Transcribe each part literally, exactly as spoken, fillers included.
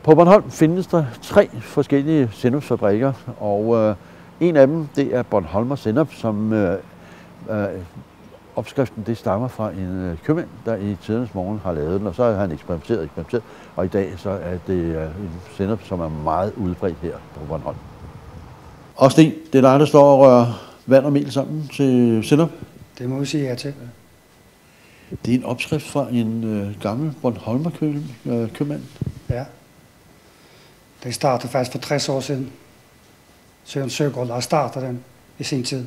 På Bornholm findes der tre forskellige sennepsfabrikker, og øh, en af dem, det er Bornholmer Sennep, som øh, øh, opskriften det stammer fra en øh, købmand, der i tidernes morgen har lavet den, og så har han eksperimenteret og eksperimenteret, og i dag så er det øh, en sennep, som er meget udbredt her på Bornholm. Og Sten, det er dig, der står og rører vand og mel sammen til sennep? Det må vi sige ja til. Det er en opskrift fra en øh, gammel Bornholmer øh, købmand. Ja. Det startede faktisk for tres år siden. Søren Søgaard, der startede den i sin tid.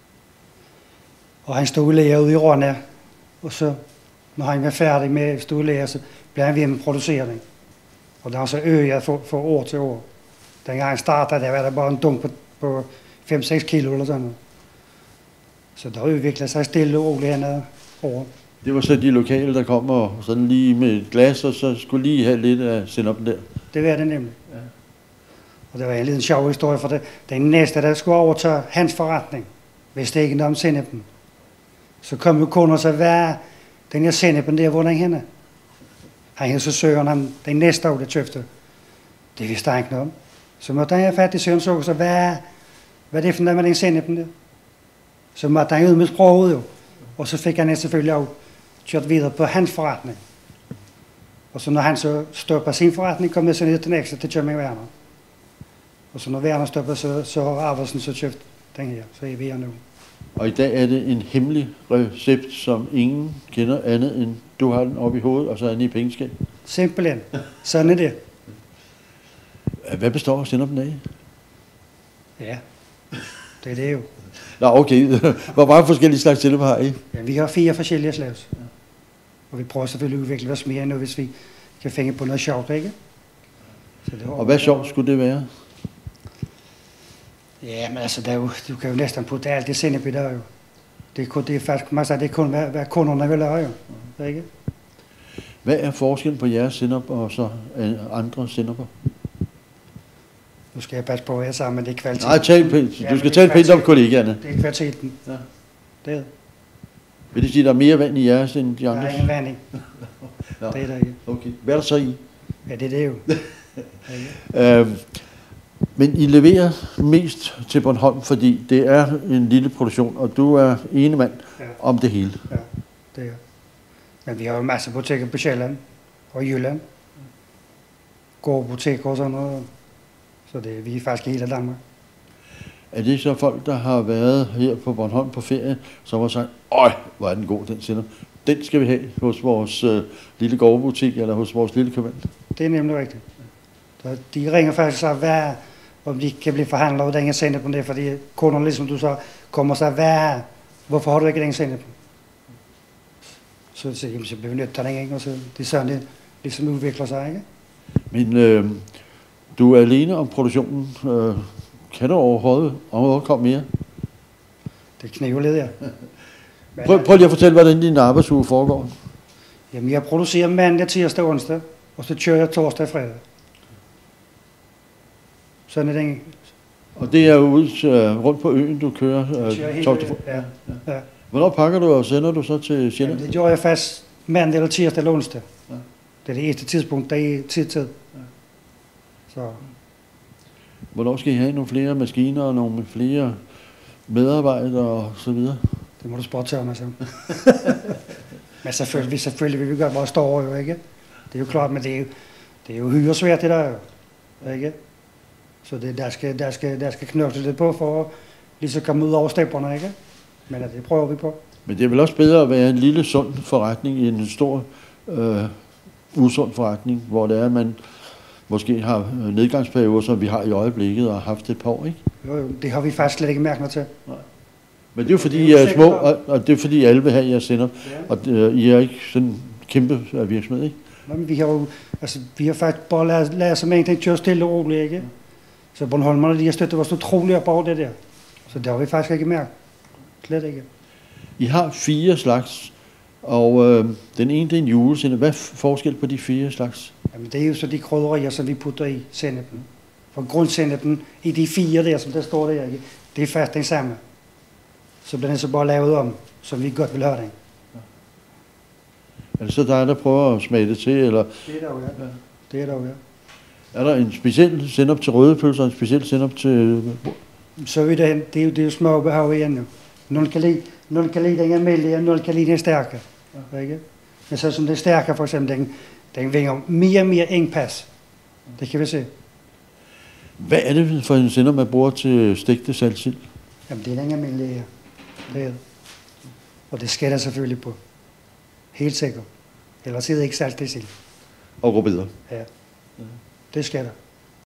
Og han stod i lære ude i Rønne, og så, når han var færdig med at stå i lære, så blev han ved med at producere den. Og det har så øget for, for år til år. Dengang han startede, der var der bare en dunk på, på fem seks kilo eller sådan noget. Så der udviklede sig stille og roligt hernede over. Det var så de lokale, der kom og sådan lige med et glas, og så skulle lige have lidt af sennepen der. Det var det nemlig. Ja. Og det var en lille sjov historie, for det, den næste, der skulle overtage hans forretning, vidste ikke noget om sennepen. Så kom jo kunder og sagde, hvad er den her sennepen der, hvor den henne? Han hed så Søren, han, den næste år, der købte. Det vidste han ikke noget om. Så måtte han have fat i Søren så og sagde, hvad er, hvad er det for noget med den sennepen der? Så måtte han ud med sproget jo. Og så fik han selvfølgelig også kørt videre på hans forretning. Og så når han så stoppede sin forretning, kom jeg så ned til næste til købmand Werner. Og så når Werner stoppede, så, så har Arversen så købt den her, så er vi her nu. Og i dag er det en hemmelig recept, som ingen kender andet end du har den oppe i hovedet, og så er den i pengeskab. Simpelthen. Sådan er det. Hvad består sennepen af? Ja, det er det jo. Nå, okay. Hvor mange forskellige slags sennep har I? Ja, vi har fire forskellige slags. Ja. Og vi prøver selvfølgelig at udvikle os mere nu, hvis vi kan finde på noget sjovt, ikke? Så det og hvad sjovt skulle det være? Ja, men altså, der er jo, du kan jo næsten putte alt det sennep i der jo. Det er, kun, det er faktisk, man siger, det er kun, hvad, hvad kunderne vil have jo. Ja. Ikke? Hvad er forskellen på jeres sennep og så andre senneper? Nu skal jeg passe på, at jeg sammen, men det er kvaliteten. Nej, tal pænt. Du skal tale pænt om kollegaerne. Det er kvaliteten. Ja. Det er. Vil det sige, at der er mere vand i jeres end de andre? Der er ingen vand i. Ja. Det er der ikke. Okay. Hvad er der så i? Ja, det er det jo. øhm, men I leverer mest til Bornholm, fordi det er en lille produktion, og du er ene mand ja. om det hele. Ja, det er. Men vi har jo masser af butikker på Sjælland og Jylland. Gårdbutikker og sådan noget. Så det er vi er faktisk hele Danmark. Er det så folk, der har været her på Bornholm på ferie, som har sagt, øj, hvor er den god, den sennep. Den skal vi have hos vores øh, lille gårdbutik, eller hos vores lille købmand? Det er nemlig rigtigt. Så de ringer faktisk og hvad, om de kan blive forhandlet over den her sennep på det, fordi kunderne, ligesom du så, kommer og siger, hvad, hvorfor har du ikke den sennep? Så siger de, så bliver vi nødt til den, ikke? Og så det er sådan, det ligesom udvikler sig, ikke? Men øh, du er alene om produktionen. Øh, kan du overhovedet, overhovedet komme mere? Det er knævelet, ja. Prøv, prøv lige at fortælle, hvordan din arbejdsuge foregår. Jamen, jeg producerer mandag, tirsdag, onsdag, og så kører jeg torsdag og fredag. Sådan er den. Og det er ude uh, rundt på øen, du kører uh, torsdag? Ja, ja. Hvornår pakker du, og sender du så til Sjælland? Jamen, det gør jeg fast mandag eller tirsdag eller onsdag. Ja. Det er det eneste tidspunkt, der er tid til. Ja. Så. Hvornår skal I have nogle flere maskiner og nogle flere medarbejdere og så videre? Det må du spørge til mig så. Men selvfølgelig, selvfølgelig vil vi godt være store jo, ikke? Det er jo klart, men det er jo, det er jo hyre svært det der jo, ikke? Så det, der, skal, der, skal, der skal knokle lidt på for at lige så komme ud over stepperne, ikke? Men det prøver vi på. Men det er vel også bedre at være en lille sund forretning end en stor øh, usund forretning, hvor det er, at man måske har nedgangsperioder, som vi har i øjeblikket og har haft et par år, ikke? Jo, jo, det har vi faktisk slet ikke mærket noget til. Nej. Men det er jo fordi, I er små, og, og det er fordi alle vil have jeres sennep, ja. Og øh, I er ikke sådan en kæmpe virksomhed, ikke? Nå, men vi har jo, altså, vi har faktisk bare lavet, lavet som en ting køre stille og roligt, ikke? Ja. Så Bornholmerne, de har støttet os utroligt op over det der. Så det har vi faktisk ikke mærket. Slet ikke. I har fire slags, og øh, den ene det er en julesennep. Hvad er forskel på de fire slags? Jamen, det er jo så de krydderier, som vi putter i sennepen. For grundsennepen i de fire der, som der står der, ikke? Det er faktisk den samme. Så bliver den så bare lavet om, som vi godt vil have den. Ja. Er det så dig, der prøver at smage det til? Eller? Det er der jo, ja. Det er der jo, ja. Er der en speciel sennep til røde pølser, og en speciel sennep til... Så er vi derhen. Det er jo, det er jo små behag igen nu. Nogle kan lide, nogle kan lide den almindelige, og nogle kan lide den stærke. Ja. Ikke? Men så som den stærke for eksempel, den, den vinger mere og mere indpas. Det kan vi se. Hvad er det for en sennep, man bruger til stegte saltsild? Jamen, det er den almindelige. Det er det. Og det skal der selvfølgelig på. Helt sikkert. Ellers er det ikke salt til sild. Og rødbeder? Ja. Det skal der.